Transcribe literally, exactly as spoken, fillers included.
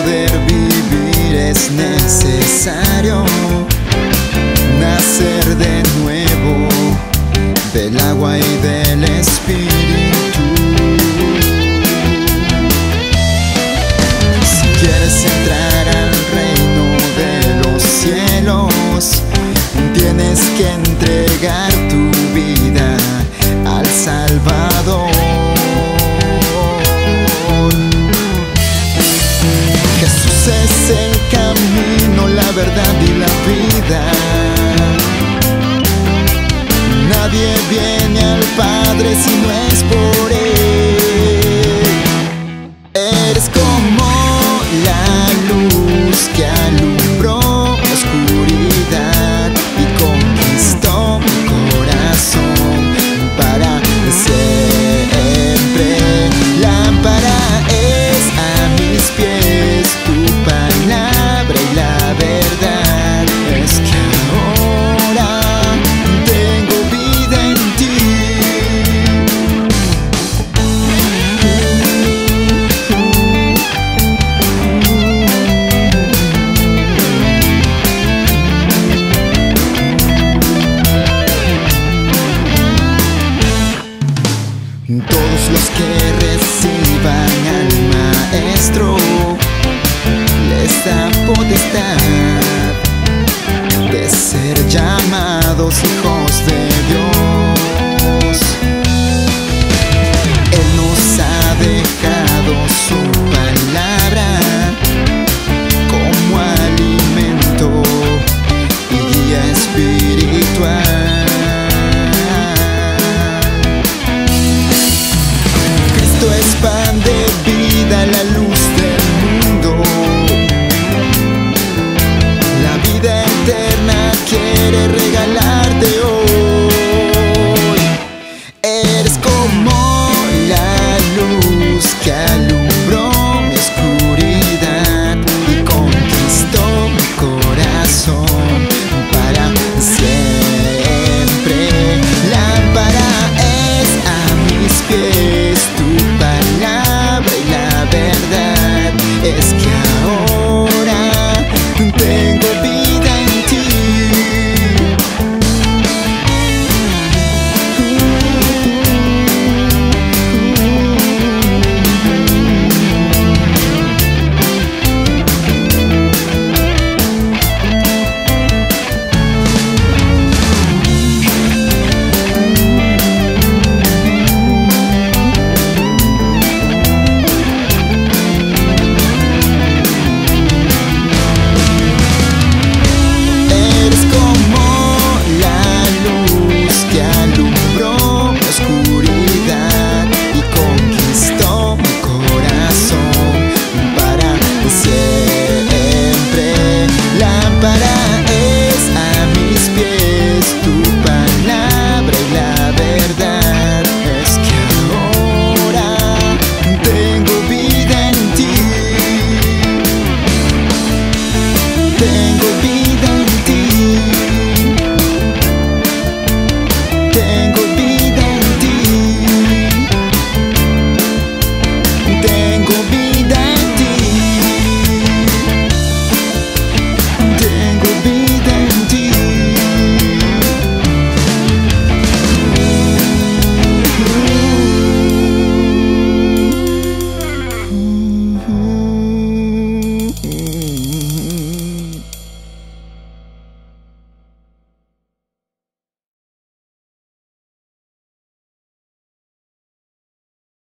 poder vivir es necesario nacer de nuevo del agua y del espíritu. Si quieres entrar al reino de los cielos, tienes que entregar tu vida al Salvador. Jesús es el camino, la verdad y la vida. Nadie viene al Padre si no es por Él. Eres como la luz que alumbró la oscuridad y conquistó mi corazón para siempre. Lámpara es a mis pies tu palabra y la verdad es que ahora tengo vida en ti. Todos los que reciban al Maestro les da potestad de ser llamados hijos de